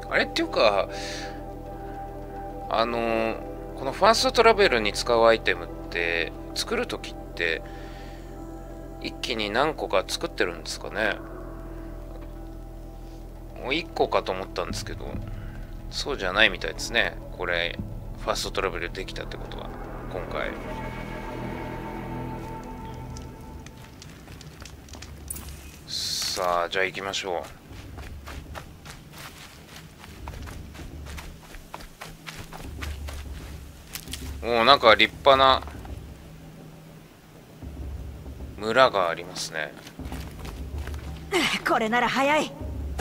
あれっていうか、このファーストトラベルに使うアイテムって作るときって一気に何個か作ってるんですかね。もう1個かと思ったんですけど、そうじゃないみたいですね。これファーストトラベルできたってことは今回。さあ、じゃあ行きましょう。おお、なんか立派な村がありますね。 これなら早い。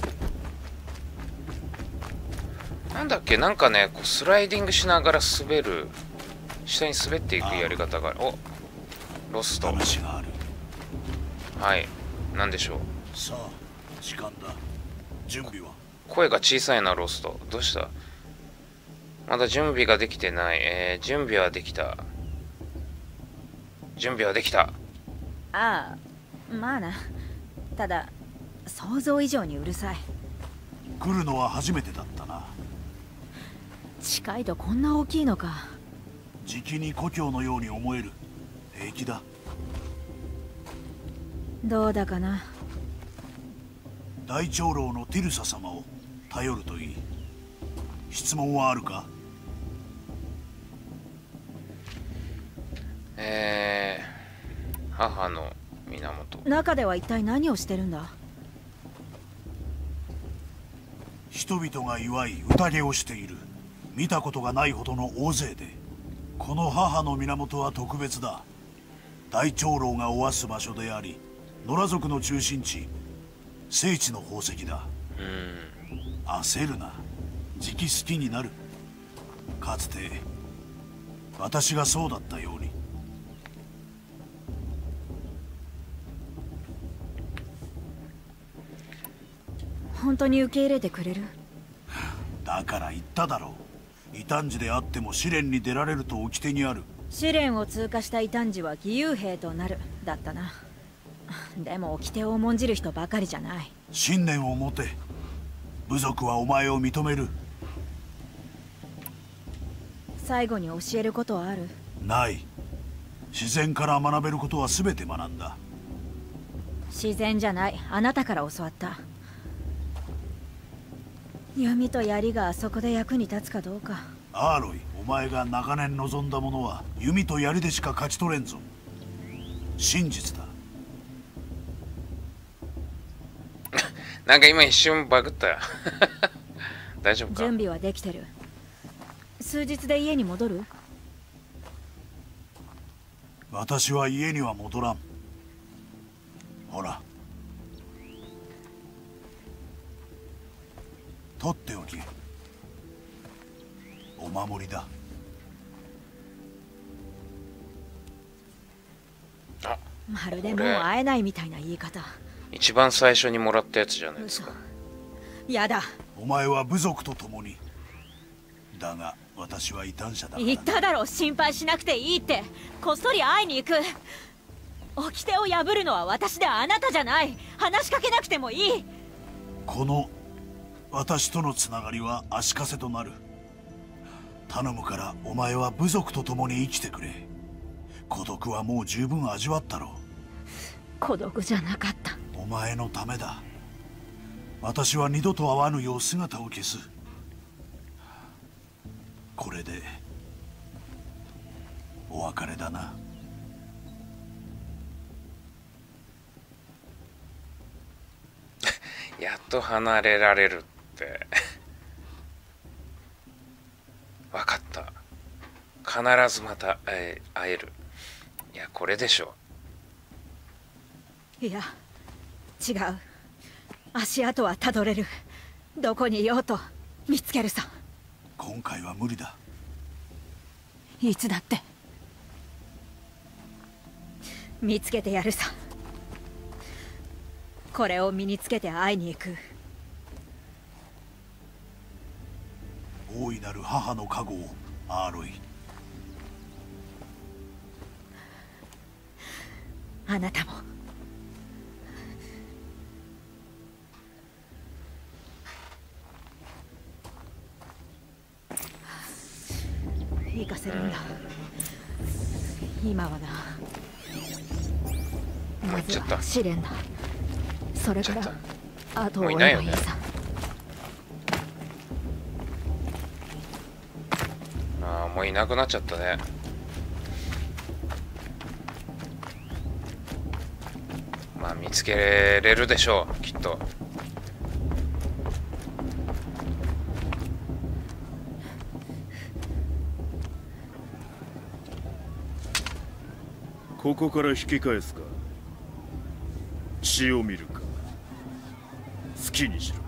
なんだっけ、なんかね、こうスライディングしながら滑る、下に滑っていくやり方がある。お、ロスト。 話がある。 はい、なんでしょう。 さあ、時間だ。準備は？ 声が小さいな、ロスト。どうした？まだ準備ができてない。準備はできた。準備はできた。 ああ、まあな。ただ想像以上にうるさい。 来るのは初めてだったな。 近いとこんな大きいのか。 じきに故郷のように思える。平気だ。 どうだかな。 大長老のティルサ様を頼るといい。質問はあるか？ 母の源。 中では一体何をしてるんだ？ 人々が祝い宴をしている。見たことがないほどの大勢で。この母の源は特別だ。大長老がおわす場所であり、野良族の中心地、聖地の宝石だ。焦るな。じき好きになる。かつて私がそうだったように。 本当に受け入れてくれる？ だから言っただろう。異端児であっても試練に出られると掟にある。 試練を通過した異端児は義勇兵となるだったな。でも掟を重んじる人ばかりじゃない。 信念を持て。部族はお前を認める。 最後に教えることはある？ ない。自然から学べることは全て学んだ。 自然じゃない。あなたから教わった。弓と槍があそこで役に立つかどうか。 アーロイ、お前が長年望んだものは弓と槍でしか勝ち取れんぞ。真実だ。 なんか今一瞬バグったよ。大丈夫か？ 準備はできてる。数日で家に戻る？ 私は家には戻らん。ほら、取っておき。お守りだ。 あ、 まるでもう会えないみたいな言い方。 一番最初にもらったやつじゃないですか。 やだ。 お前は部族と共に。だが私は異端者だからな。 言っただろ、心配しなくていいって。こっそり会いに行く。掟を破るのは私であなたじゃない。話しかけなくてもいい。 この私とのつながりは足かせとなる。頼むからお前は部族と共に生きてくれ。孤独はもう十分味わったろう。 孤独じゃなかった。 お前のためだ。私は二度と会わぬよう姿を消す。これでお別れだな。 やっと離れられるって分かった。必ずまた会える。いや、これでしょ。 いや、違う。足跡はたどれる。どこにいようと見つけるさ。 今回は無理だ。 いつだって見つけてやるさ。これを身につけて会いに行く。 大いなる母の加護を、アーロイ。 あなたも。 かせるんだ。今はな、まずは試練だ。それからあとを追えばいいさ。 ああ、もういなくなっちゃったね。まあ見つけれるでしょう、きっと。 ここから引き返すか、血を見るか、好きにしろ。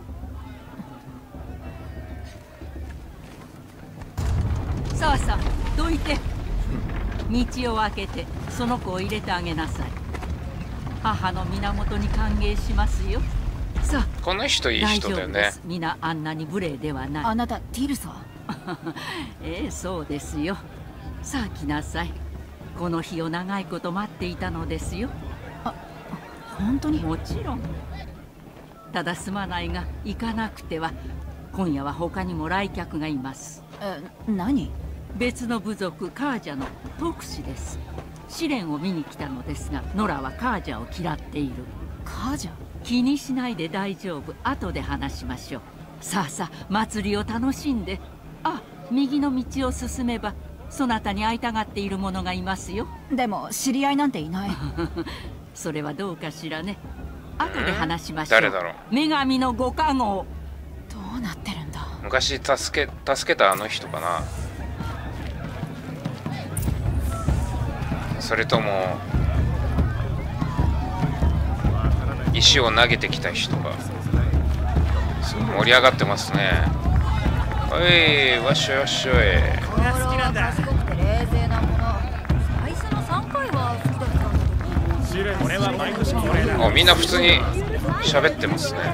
さあさあ、どいて。道を開けてその子を入れてあげなさい。母の源に歓迎しますよ。さあ、 この人いい人だよね。 皆あんなに無礼ではない。 あなたティルサ？ ええ、そうですよ。さあ来なさい。この日を長いこと待っていたのですよ。 あ、本当に？ もちろん。ただすまないが行かなくては。今夜は他にも来客がいます。 何？ 別の部族カージャの特使です。試練を見に来たのですが、ノラはカージャを嫌っている。 カージャ？ 気にしないで大丈夫。後で話しましょう。さあさあ、祭りを楽しんで。あ、右の道を進めばそなたに会いたがっている者がいますよ。 でも知り合いなんていない。 それはどうかしらね。後で話しましょう。 誰だろう。 女神のご加護。 どうなってるんだ。 昔助けたあの人かな。それとも石を投げてきた人が。盛り上がってますね。おい、わっしょいわっしょい。 賢くて冷静なもの。最初の3回は好きだったんだけど。 俺は毎年これだ。 あ、みんな普通に喋ってますね。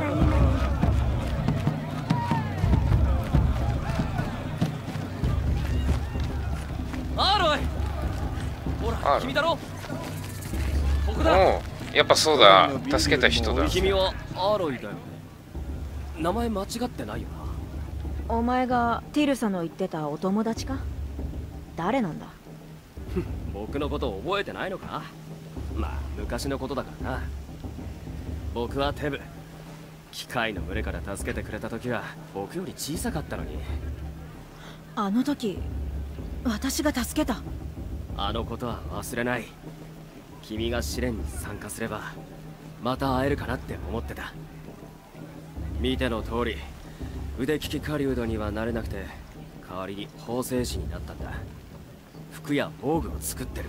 アーロイ、ほら君だろ。ここだ。 おう、やっぱそうだ、助けた人だ。 君はアーロイだよ。名前間違ってないよな。 お前がティルサの言ってたお友達か？誰なんだ？ 僕のことを覚えてないのか？まあ昔のことだからな。僕はテブ。機械の群れから助けてくれた時は僕より小さかったのに。 あの時私が助けた。 あのことは忘れない。君が試練に参加すればまた会えるかなって思ってた。見ての通り腕利き狩人にはなれなくて、代わりに縫製師になったんだ。服や防具を作ってる。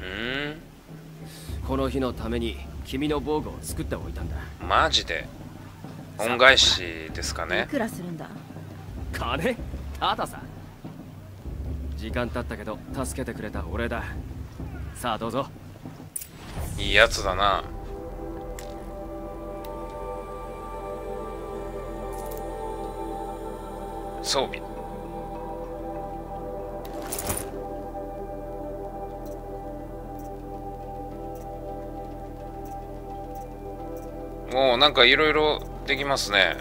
この日のために君の防具を作っておいたんだ。 マジで恩返しですかね。 いくらするんだ？ 金？たださ。時間経ったけど助けてくれたお礼だ。さあどうぞ。 いいやつだな。装備。もうなんかいろいろできますね。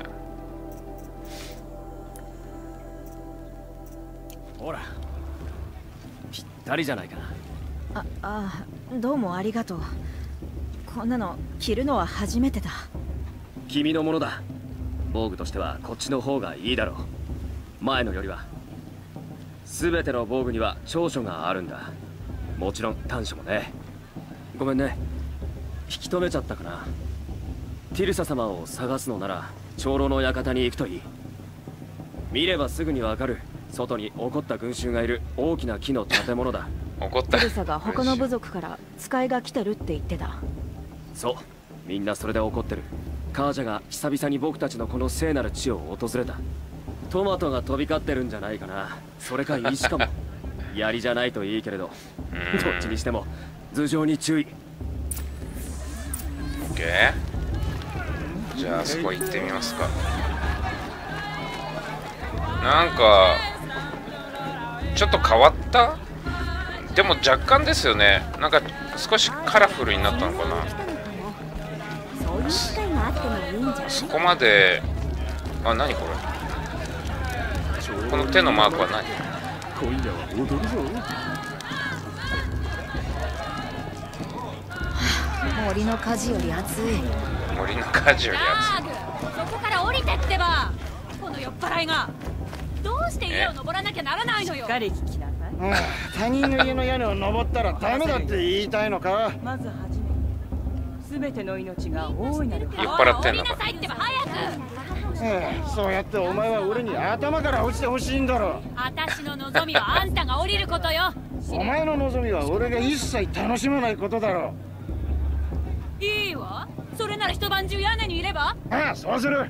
ほらぴったりじゃないか。 どうもありがとう。こんなの着るのは初めてだ。 君のものだ。防具としてはこっちの方がいいだろう。前のよりは。全ての防具には長所があるんだ。もちろん短所もね。ごめんね、引き止めちゃったかな。ティルサ様を探すのなら長老の館に行くといい。見ればすぐにわかる。外に怒った群衆がいる大きな木の建物だ。 怒った。 ティルサが他の部族から使いが来てるって言ってた。 そう、みんなそれで怒ってる。カージャが久々に僕たちのこの聖なる地を訪れた。トマトが飛び交ってるんじゃないかな。それか石かも。槍じゃないといいけれど、どっちにしても頭上に注意。 オッケー。じゃああそこ行ってみますか。なんかちょっと変わった？でも若干ですよね。なんか少しカラフルになったのかな。そこまで。あ、何これ。この手のマークは何？ 今夜は踊るぞ。 森の火事より暑い。 森の火事よりそこから降りてってば。この酔っ払いがどうして家を登らなきゃならないのよ。 しっかり聞きなさい。 他人の家の屋根を登ったらダメだって言いたいのか。 まずはじめに全ての命が大いなる酔っ払ってんのか。 降りなさいってば早く。 そうやってお前は俺に頭から落ちてほしいんだろ。 私の望みはあんたが降りることよ。 お前の望みは俺が一切楽しまないことだろ。 いいわ。それなら一晩中屋根にいれば。 ああ、そうする。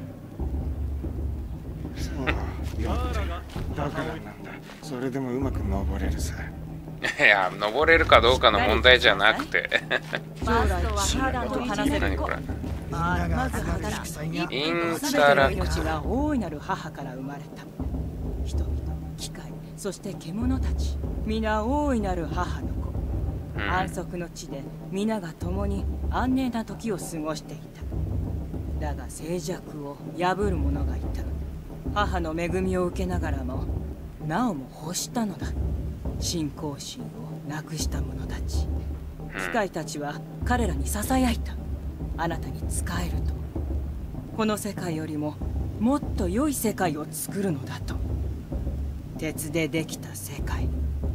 そうだからなんだ。それでもうまく登れるさ。 いや、登れるかどうかの問題じゃなくて。 将来は肌と話せる何これ。 まずはインタラク命が大いなる母から生まれた。人々、機械、そして獣たち、皆大いなる母の子。安息の地で皆が共に安寧な時を過ごしていた。だが静寂を破る者がいた。母の恵みを受けながらもなおも欲したのだ。信仰心をなくした者たち。機械たちは彼らにささやいた。あなたに仕えると。この世界よりももっと良い世界を作るのだと。鉄でできた世界。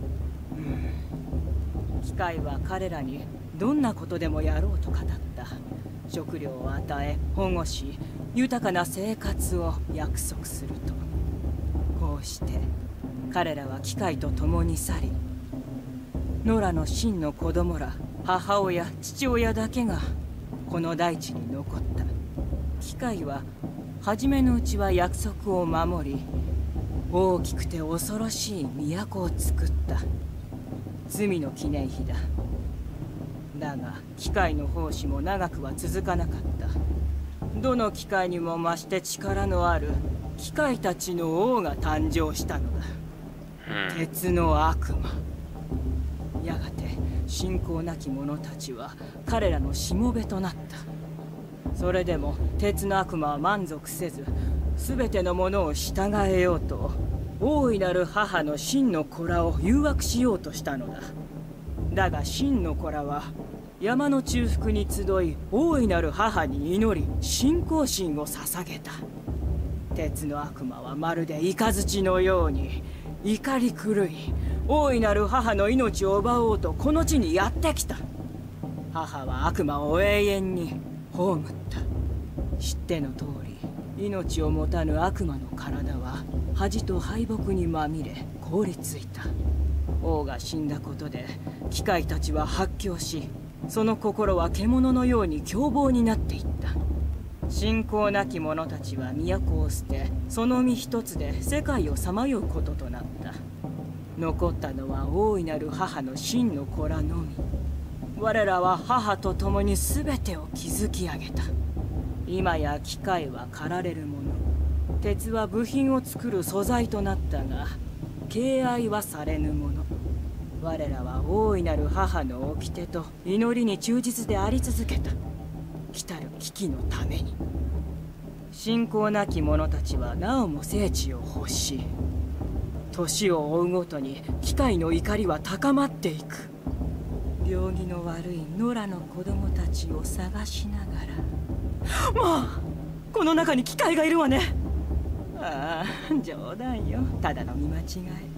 機械は彼らにどんなことでもやろうと語った。食料を与え保護し豊かな生活を約束すると。こうして彼らは機械と共に去り、ノラの真の子供ら母親父親だけがこの大地に残った。機械は初めのうちは約束を守り、大きくて恐ろしい都を作った。罪の記念碑だ。だが機械の奉仕も長くは続かなかった。どの機械にも増して力のある機械たちの王が誕生したのだ。鉄の悪魔。やがて信仰なき者たちは彼らのしもべとなった。それでも鉄の悪魔は満足せず、全てのものを従えようと大いなる母の真の子らを誘惑しようとしたのだ。だが真の子らは山の中腹に集い、大いなる母に祈り信仰心を捧げた。鉄の悪魔はまるで雷のように怒り狂い、大いなる母の命を奪おうとこの地にやってきた。母は悪魔を永遠に葬った。知っての通り、命を持たぬ悪魔の体は恥と敗北にまみれ凍りついた。王が死んだことで機械たちは発狂し、その心は獣のように凶暴になっていった。信仰なき者たちは都を捨て、その身一つで世界をさまようこととなった。残ったのは大いなる母の真の子らのみ。我らは母と共に全てを築き上げた。今や機械は駆られるもの、鉄は部品を作る素材となったが、敬愛はされぬもの。我らは大いなる母の掟と祈りに忠実であり続けた。来たる危機のために。信仰なき者たちはなおも聖地を欲し。年を追うごとに機械の怒りは高まっていく。病気の悪い野良の子供たちを探しながら。もうこの中に機械がいるわね。ああ、冗談よ。ただの見間違い。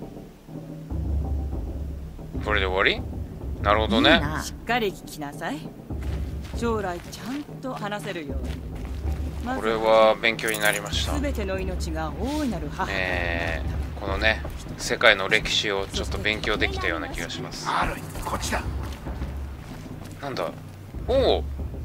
これで終わり？なるほどね。 しっかり聞きなさい。将来ちゃんと話せるように。 これは勉強になりました。 全ての命が大いなる母。 このね、世界の歴史をちょっと勉強できたような気がします。 アロイ、こっちだ。 なんだ？お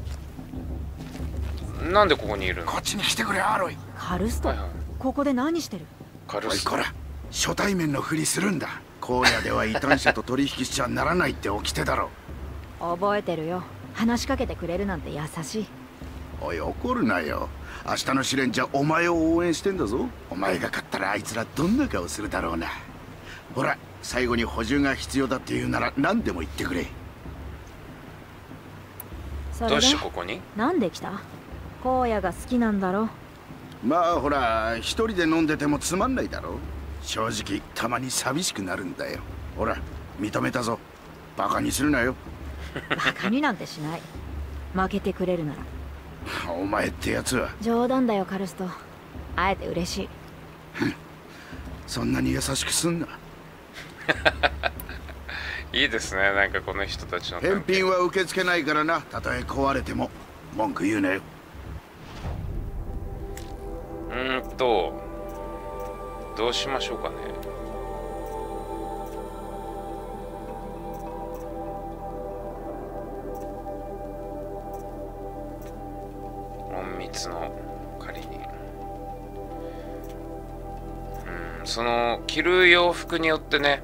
お。なんでここにいるの？ こっちに来てくれ、アロイ。 カルスト、ここで何してる？ カルスト。 おいこら、初対面のふりするんだ。荒野では異端者と取引しちゃならないって掟だろ。 覚えてるよ。話しかけてくれるなんて優しい。 おい、怒るなよ。明日の試練じゃお前を応援してんだぞ。お前が勝ったらあいつらどんな顔するだろうな。ほら、最後に補充が必要だって言うなら何でも言ってくれ。 どうしてここに？ なんで来た？荒野が好きなんだろ。 まあほら、一人で飲んでてもつまんないだろ。 正直たまに寂しくなるんだよ。ほら認めたぞ。バカにするなよ。 バカになんてしない。負けてくれるなら。 お前ってやつは。 冗談だよカルスト。会えて嬉しい。 そんなに優しくすんな。 いいですね、なんかこの人たちの返品は受け付けないからな。たとえ壊れても文句言うなよ。 どうしましょうかね。隠密の仮にその着る洋服によってね、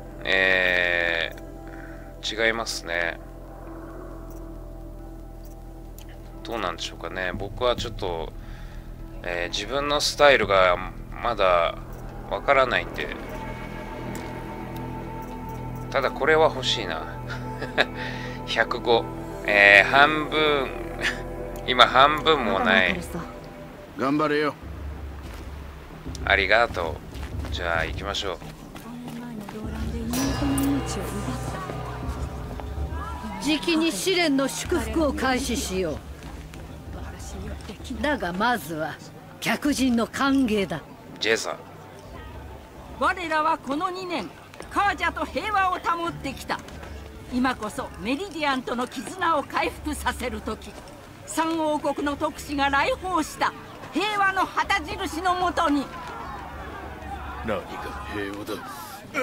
違いますね。どうなんでしょうかね。僕はちょっと、自分のスタイルがまだわからないんで。ただこれは欲しいな。105、半分今半分もない。 頑張れよ。 ありがとう。じゃあ行きましょう。 じきに試練の祝福を開始しよう。だがまずは客人の歓迎だ。 ジェザ。 我らはこの2年カージャと平和を保ってきた。今こそメリディアンとの絆を回復させる時、三王国の特使が来訪した。平和の旗印のもとに。 何が平和だ。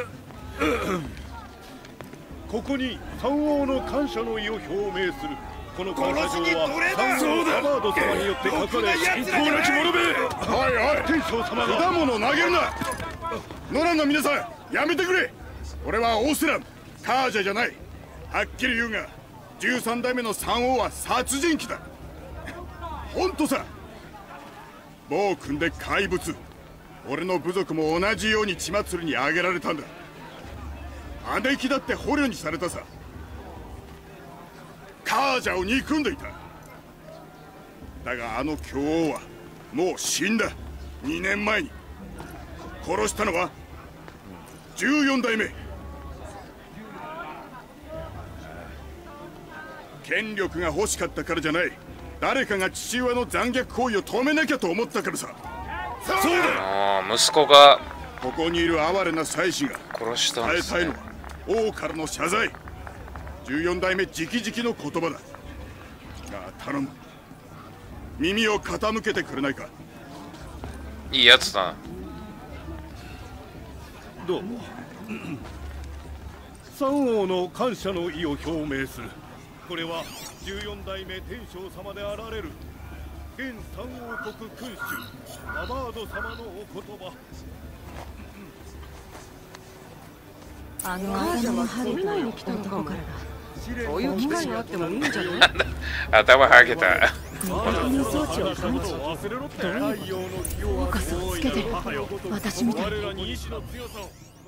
ここに三王の感謝の意を表明する。この感謝状は三王アバード様によって書かれ、信仰なき者め。おいおい、天将様が果物を投げるな。ノランの皆さんやめてくれ。俺はオースランカージャじゃない。はっきり言うが13代目の三王は殺人鬼だ。本当さ。暴君で怪物。俺の部族も同じように血祭りにあげられたんだ。姉貴だって捕虜にされたさ。カージャを憎んでいた。だがあの巨王はもう死んだ。2年前に。殺したのは14代目。権力が欲しかったからじゃない。誰かが父親の残虐行為を止めなきゃと思ったからさ。そうだ。 息子がここにいる哀れな祭司が殺したんですね。 伝えたいのは王からの謝罪。14代目直々の言葉だ。が頼む、耳を傾けてくれないか。 いいやつだ。 どうも。三王の感謝の意を表明する。これは14代目天将様であられる現三王国君主アバード様のお言葉。 あの頭のハゲた男からだ。 そういう機会があってもいいんじゃない？ 頭はげた。 入装置を放ち、どういうこと？フォーカスをつけてる。私みたいに。